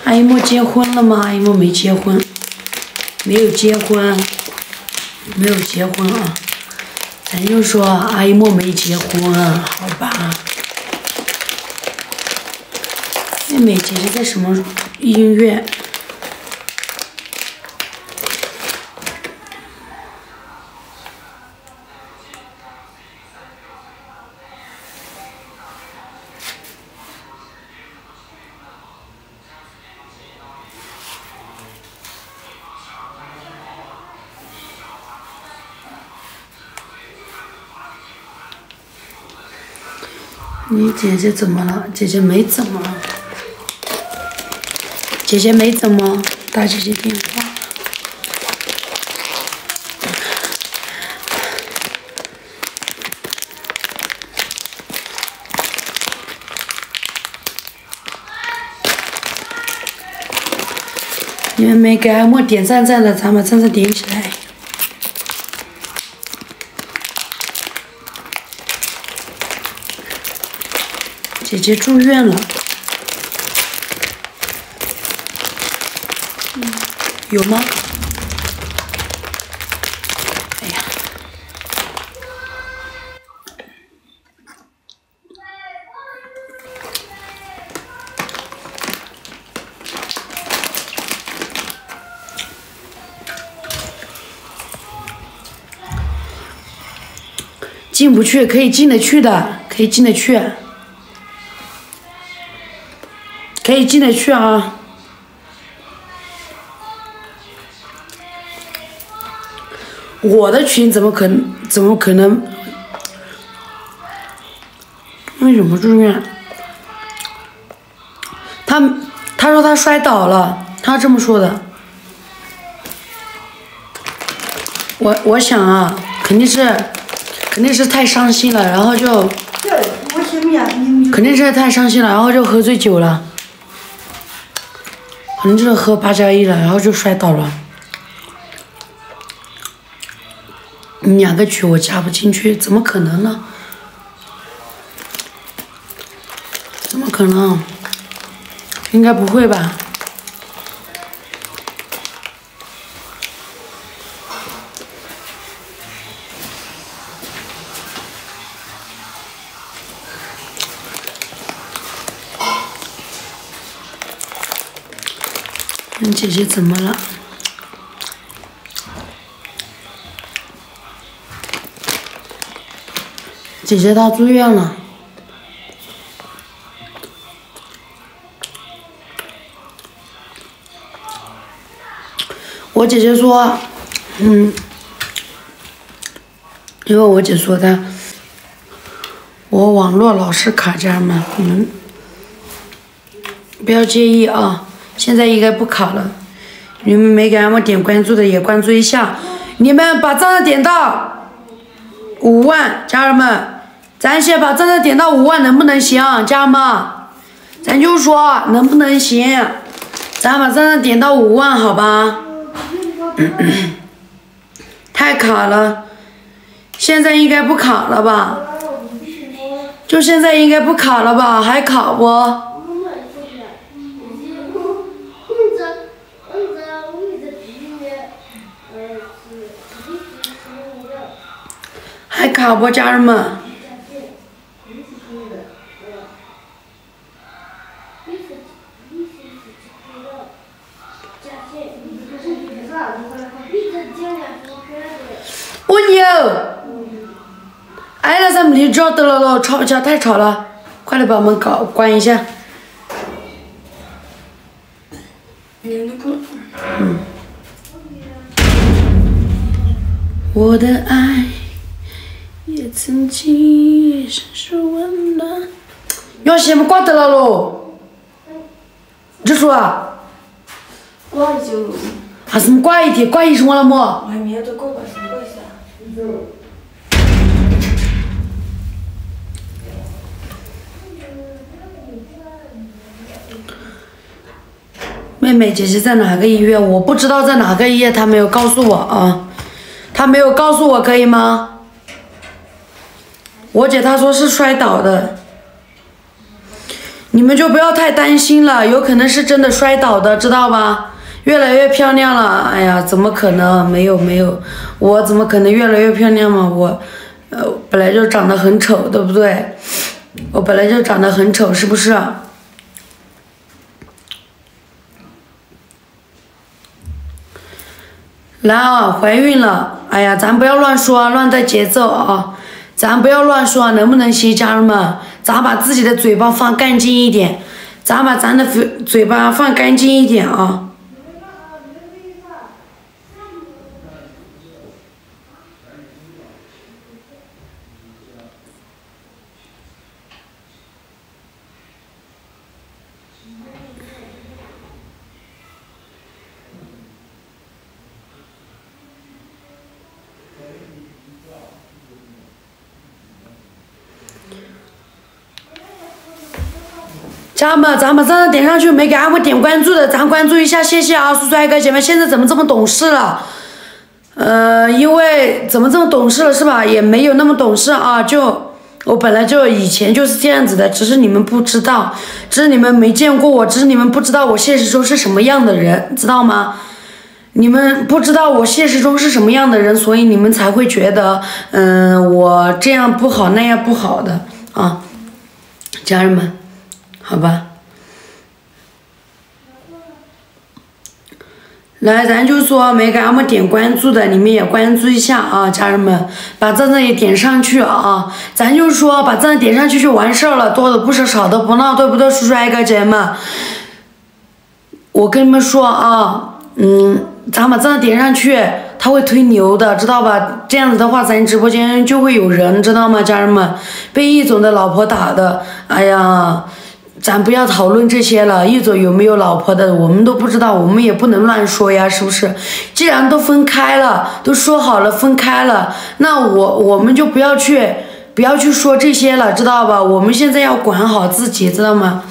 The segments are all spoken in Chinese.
阿姨莫结婚了吗？阿姨莫没结婚，没有结婚，没有结婚啊。咱就说阿姨莫没结婚，好吧？妹妹，姐姐在什么音乐？你姐姐怎么了？姐姐没怎么，姐姐没怎么，打姐姐电话。你们没给阿莫点赞的，咱把赞点起来。姐姐住院了，有吗？哎呀，进不去，可以进得去的，可以进得去。可以进得去啊！我的群怎么可能？为什么住院？他说他摔倒了，他这么说的。我想啊，肯定是太伤心了，然后就肯定是太伤心了，然后就喝醉酒了。可能就是喝8+1了，然后就摔倒了。2个群我加不进去，怎么可能呢？怎么可能？应该不会吧？你姐姐怎么了？姐姐她住院了。我姐姐说，因为我姐说我网络老是卡，家人们，你们不要介意啊。现在应该不卡了，你们没给俺们点关注的也关注一下。你们把赞点到5万，家人们，咱先把赞点到5万，能不能行？家人们，咱就说能不能行？咱把赞点到5万，好吧？太卡了，现在应该不卡了吧？就现在应该不卡了吧？还卡不？还卡不，家人们？我牛！哎，那咱们离这得了，吵架太吵了，快点把门关一下。我的爱也曾经深受温暖。要先不挂得了喽？这说啊？ 挂一就。 还是么挂一天？挂一什么了么？ 我还没有都过吧，什么过噻？ 妹妹，姐姐在哪个医院？我不知道在哪个医院，她没有告诉我啊。她没有告诉我，可以吗？我姐她说是摔倒的。 你们就不要太担心了，有可能是真的摔倒的，知道吧？越来越漂亮了，哎呀，怎么可能？没有，我怎么可能越来越漂亮嘛？我，本来就长得很丑，对不对？我本来就长得很丑，是不是？来啊，怀孕了，哎呀，咱不要乱说，乱带节奏啊！咱不要乱说，能不能行，家人们？咱把自己的嘴巴放干净一点，咱把咱的嘴巴放干净一点啊！家人们，咱把赞赞点上去，没给俺们点关注的，咱关注一下，谢谢啊，帅哥姐妹，现在怎么这么懂事了？因为怎么这么懂事了是吧？也没有那么懂事啊，就我本来就以前就是这样子的，只是你们不知道，只是你们没见过我，只是你们不知道我现实中是什么样的人，知道吗？你们不知道我现实中是什么样的人，所以你们才会觉得，我这样不好那样不好的啊，家人们。好吧，来，咱就说没给俺们点关注的，你们也关注一下啊，家人们，把赞赞也点上去啊！咱就说把赞赞点上去就完事儿了，多的不是少的不闹，对不对，帅哥姐们？我跟你们说啊，咱把赞赞点上去，他会推牛的，知道吧？这样子的话，咱直播间就会有人，知道吗，家人们？被易总的老婆打的，哎呀！咱不要讨论这些了，易总有没有老婆的我们都不知道，我们也不能乱说呀，是不是？既然都分开了，都说好了分开了，那我们就不要去说这些了，知道吧？我们现在要管好自己，知道吗？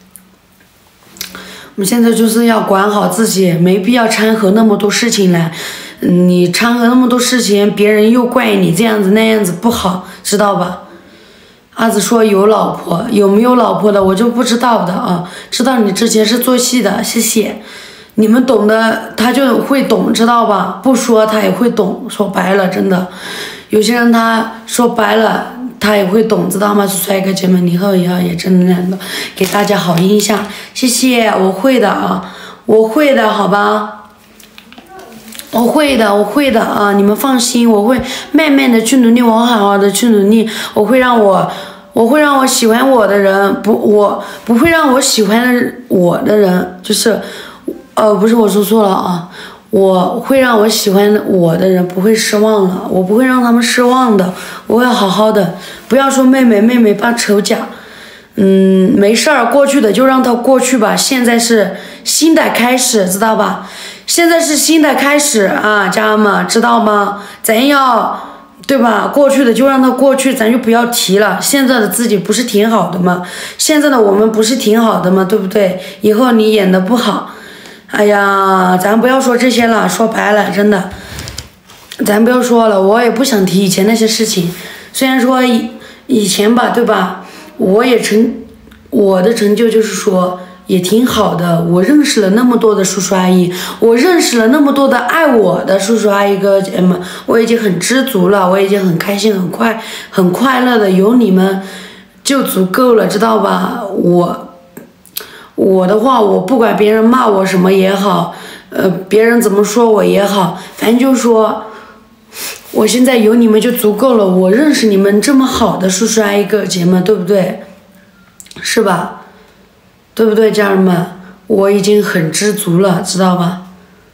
我们现在就是要管好自己，没必要掺和那么多事情来。你掺和那么多事情，别人又怪你这样子那样子不好，知道吧？阿紫说有老婆，有没有老婆的我就不知道的啊。知道你之前是做戏的，谢谢。你们懂的他就会懂，知道吧？不说他也会懂。说白了，真的，有些人他说白了他也会懂，知道吗？帅哥姐妹，以后也真的给大家好印象，谢谢。我会的啊，我会的，好吧。我会的啊！你们放心，我会慢慢的去努力，我好好的去努力，我会让我喜欢我的人，我不会让我喜欢我的人，就是不是我说错了啊，我会让我喜欢我的人不会失望了，我不会让他们失望的，我会好好的，不要说妹妹怕丑甲，没事儿，过去的就让它过去吧，现在是新的开始，知道吧？现在是新的开始啊，家人们知道吗？咱要对吧？过去的就让它过去，咱就不要提了。现在的自己不是挺好的吗？现在的我们不是挺好的吗？对不对？以后你演的不好，哎呀，咱不要说这些了，说白了，真的，咱不要说了，我也不想提以前那些事情。虽然说以前吧，对吧？我的成就就是说。也挺好的，我认识了那么多的叔叔阿姨，我认识了那么多的爱我的叔叔阿姨哥姐们，我已经很知足了，我已经很开心很快乐的，有你们就足够了，知道吧？我的话，我不管别人骂我什么也好，别人怎么说我也好，反正就说我现在有你们就足够了，我认识你们这么好的叔叔阿姨哥姐们，对不对？是吧？对不对，家人们？我已经很知足了，知道吧？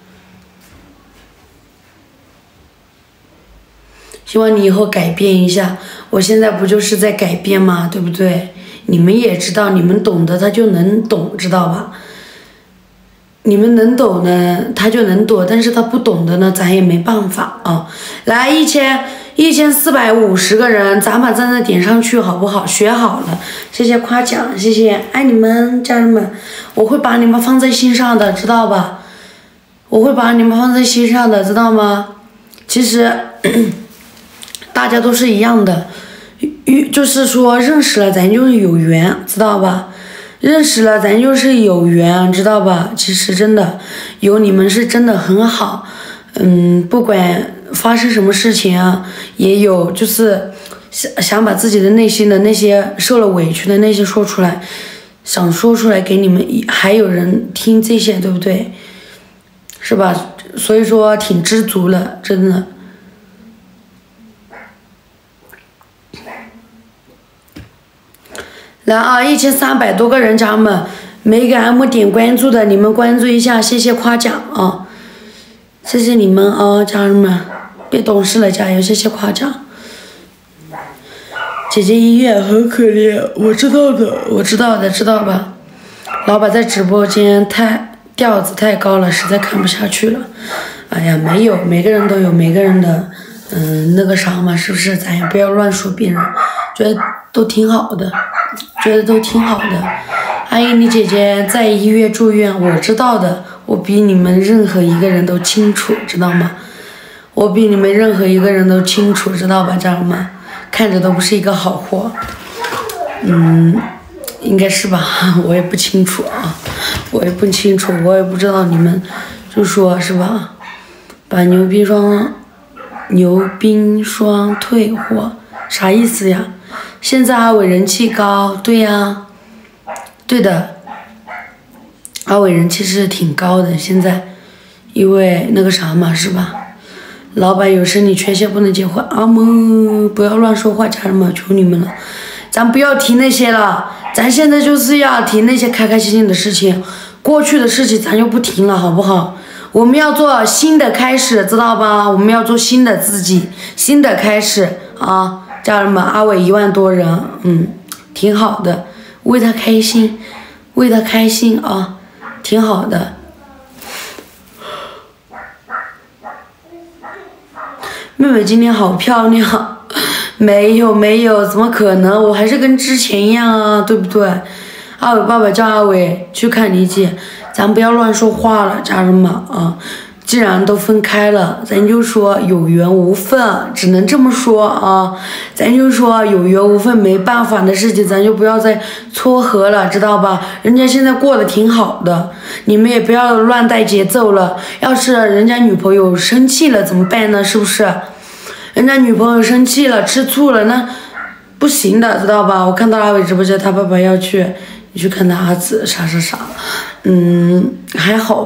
希望你以后改变一下。我现在不就是在改变吗？对不对？你们也知道，你们懂得他就能懂，知道吧？你们能懂呢，他就能懂，但是他不懂的呢，咱也没办法啊。来1450个人，咱把赞赞点上去好不好？学好了，谢谢夸奖，谢谢，爱你们家人们，我会把你们放在心上的，知道吧？我会把你们放在心上的，知道吗？其实大家都是一样的，就是说认识了咱就是有缘，知道吧？ 认识了咱就是有缘，知道吧？其实真的有你们是真的很好，不管发生什么事情啊，也有就是想把自己的内心的那些受了委屈的那些说出来，想说出来给你们，还有人听这些，对不对？是吧？所以说挺知足了，真的。来啊，1300多个人，家人们，没给俺们点关注的，你们关注一下，谢谢夸奖啊，谢谢你们啊，家人们，别懂事了，加油，谢谢夸奖。姐姐医院很可怜，我知道的，知道吧？老板在直播间调子太高了，实在看不下去了。哎呀，没有，每个人都有每个人的那个啥嘛，是不是？咱也不要乱说别人，觉得都挺好的。阿姨，你姐姐在医院住院，我知道的，我比你们任何一个人都清楚，知道吗？我比你们任何一个人都清楚，知道吧，家人们？看着都不是一个好货，应该是吧？我也不清楚啊，我也不知道你们就说是吧？把牛冰霜退货，啥意思呀？现在阿伟人气高，对呀，对的，阿伟人气是挺高的，现在因为那个啥嘛，是吧？老板有生理缺陷不能结婚，阿嬷不要乱说话，家人们，求你们了，咱不要提那些了，咱现在就是要提那些开开心心的事情，过去的事情咱就不提了，好不好？我们要做新的开始，知道吧？我们要做新的自己，新的开始啊！家人们，阿伟1万多人，挺好的，为他开心啊，挺好的。妹妹今天好漂亮，没有，怎么可能？我还是跟之前一样啊，对不对？阿伟爸爸叫阿伟去看你姐，咱不要乱说话了，家人们啊！既然都分开了，咱就说有缘无分，只能这么说啊！咱就说有缘无分，没办法的事情，咱就不要再撮合了，知道吧？人家现在过得挺好的，你们也不要乱带节奏了。要是人家女朋友生气了怎么办呢？是不是？人家女朋友生气了，吃醋了，那不行的，知道吧？我看到阿伟直播间，他爸爸要去，你去看他儿子啥，还好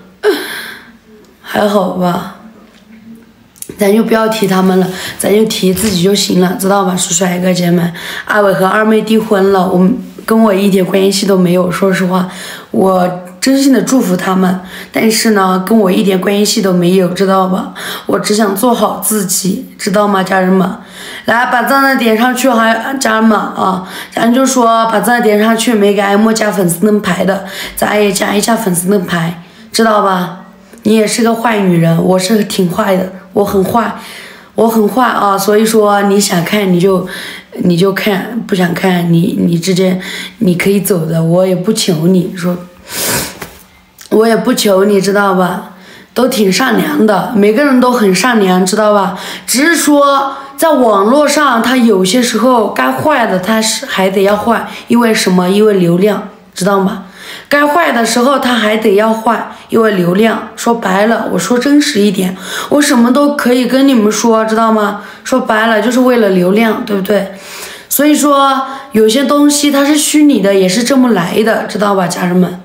吧，咱就不要提他们了，咱就提自己就行了，知道吧？帅哥姐们，阿伟和二妹订婚了，跟我一点关系都没有，说实话，我真心的祝福他们，但是呢，跟我一点关系都没有，知道吧？我只想做好自己，知道吗，家人们？来，把赞的点上去，还家人们啊，咱就说把赞点上去，没给艾莫加粉丝灯牌的，咱也加一下粉丝灯牌，知道吧？你也是个坏女人，我是挺坏的，我很坏啊，所以说你想看你就看，不想看你直接你可以走的，我也不求你说，我也不求你，知道吧？都挺善良的，每个人都很善良，知道吧？只是说在网络上，他有些时候该坏的他是还得要坏，因为什么？因为流量，知道吗？该坏的时候他还得要坏，因为流量。说白了，我说真实一点，我什么都可以跟你们说，知道吗？说白了就是为了流量，对不对？所以说有些东西它是虚拟的，也是这么来的，知道吧，家人们？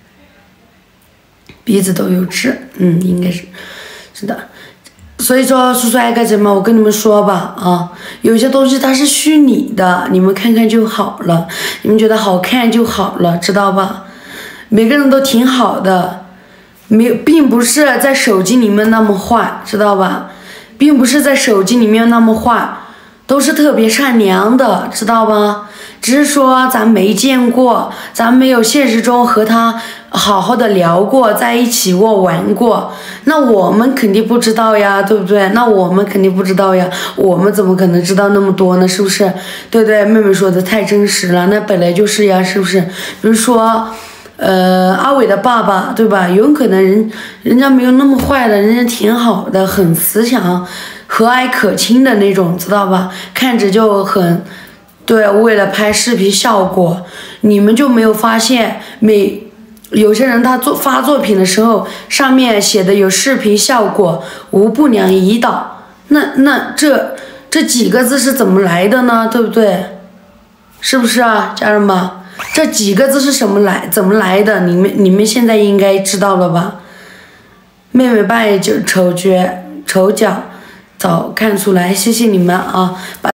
鼻子都有痣，应该是的。所以说，帅哥姐们，我跟你们说吧，啊，有些东西它是虚拟的，你们看看就好了，你们觉得好看就好了，知道吧？每个人都挺好的，并不是在手机里面那么坏，知道吧？并不是在手机里面那么坏，都是特别善良的，知道吧？只是说咱没见过，咱没有现实中和他好好的聊过，在一起过，玩过，那我们肯定不知道呀，对不对？那我们肯定不知道呀，我们怎么可能知道那么多呢？是不是？对不对？妹妹说的太真实了，那本来就是呀，是不是？比如说阿伟的爸爸，对吧？有可能人家没有那么坏的，人家挺好的，很慈祥、和蔼可亲的那种，知道吧？看着就很。 对，为了拍视频效果，你们就没有发现有些人他发作品的时候，上面写的有视频效果无不良引导，那这几个字是怎么来的呢？对不对？是不是啊，家人们？这几个字是怎么来的？你们现在应该知道了吧？妹妹扮演丑角早看出来，谢谢你们啊！